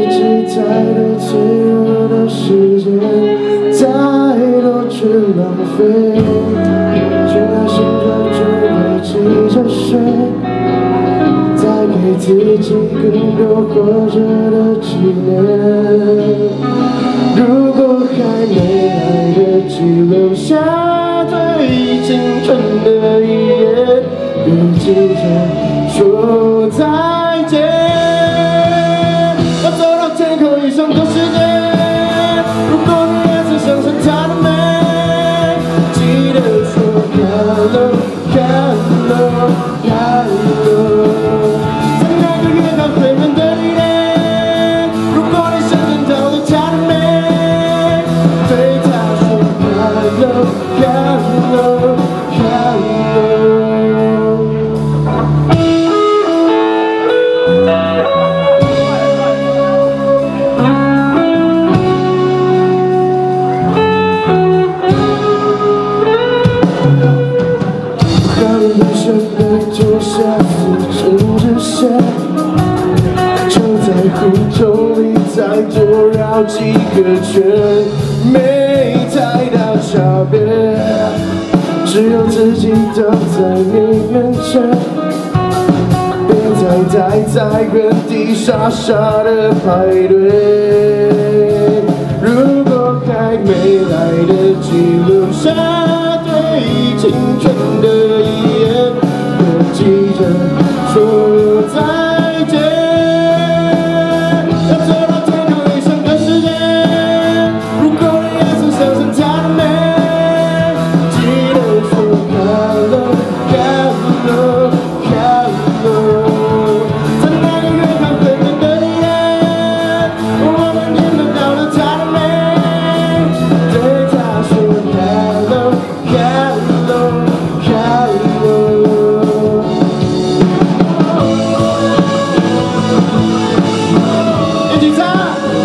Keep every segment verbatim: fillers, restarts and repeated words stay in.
己太多脆弱的时间，太多去浪费，醒来醒着就会急着睡，再给自己更多活着的纪念。如果还没来得及留下对青春的遗言，别急着说再见。要走到天空以上的世界，如果你也曾想象它的美，记得说 hello hello hello， 在那个月亮最美的地点，如果你想象到了它的美，对它说 hello hello hello。人生的左下四成直线，就在胡同里再多绕几个圈，没太大差别，只有自己挡在你面前。别再待在原地傻傻的排队，如果还没来得及留下对青春的遗言，别急着说再见。要走到天空以上的世界，如果你也曾想象它的美，记得说 hello hello hello， 在那个月亮最美的地点，我们见得到了它的美，对它说 hello hello hello。一起唱。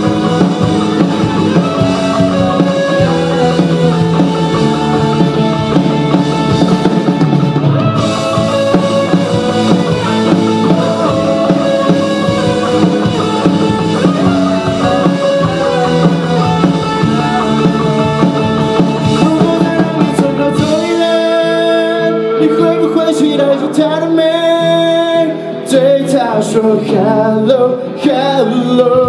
如果再让你重到这一年，你会不会期待着它的美，对它说 hello hello。